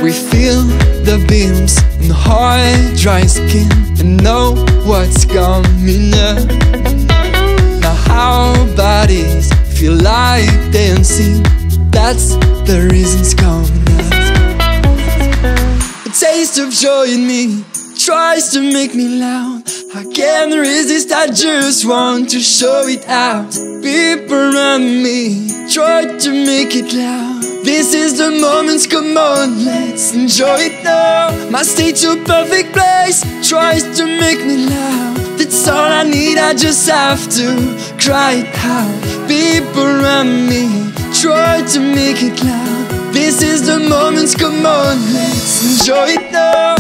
We feel the beams in hard, dry skin and know what's coming up. Now our bodies feel like dancing, that's the reason's coming up. A taste of joy in me tries to make me loud. I can't resist, I just want to show it out. People around me try to make it loud. This is the moment, come on, let's enjoy it now. My state to perfect place tries to make me loud. That's all I need, I just have to cry it out. People around me try to make it loud. This is the moment, come on, let's enjoy it now.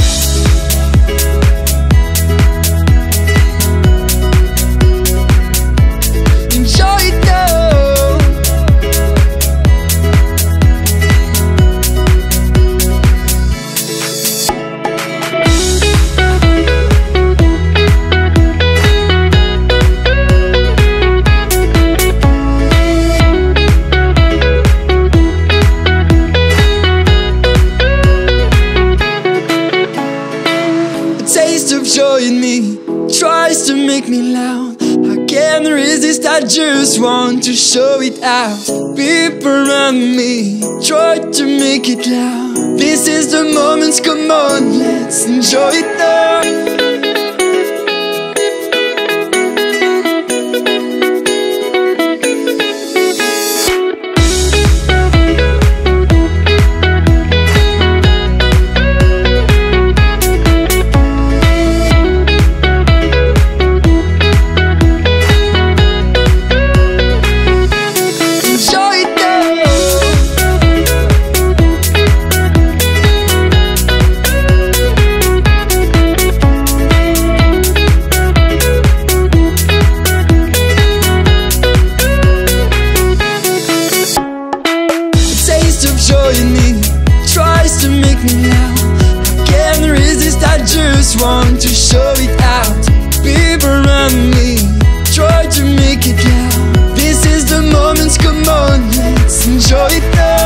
Joy in me tries to make me loud. I can't resist, I just want to show it out. People around me try to make it loud. This is the moment, come on, let's enjoy it now. To make me loud, I can't resist, I just want to show it out. People around me try to make it loud. This is the moment, come on, let's enjoy it now.